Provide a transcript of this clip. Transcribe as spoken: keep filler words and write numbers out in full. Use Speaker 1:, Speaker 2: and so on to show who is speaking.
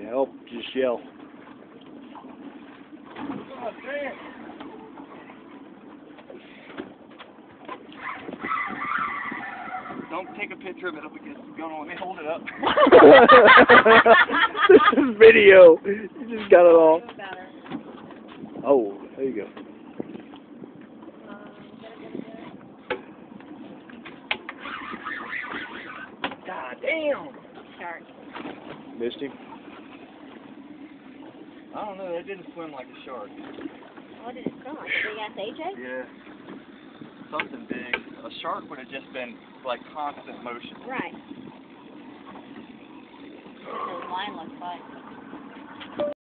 Speaker 1: help, just yell.
Speaker 2: God damn. Don't take a picture of it up against the gun. Let me hold it up.
Speaker 1: This is video. You just got it all. Oh, there you go.
Speaker 2: God damn.
Speaker 3: Shark.
Speaker 1: Missed him?
Speaker 2: I don't know. That didn't swim like a shark.
Speaker 3: What did it smell like? Big ass A J?
Speaker 2: Yeah. Something big. A shark would have just been like constant motion.
Speaker 3: Right. Those line looks like.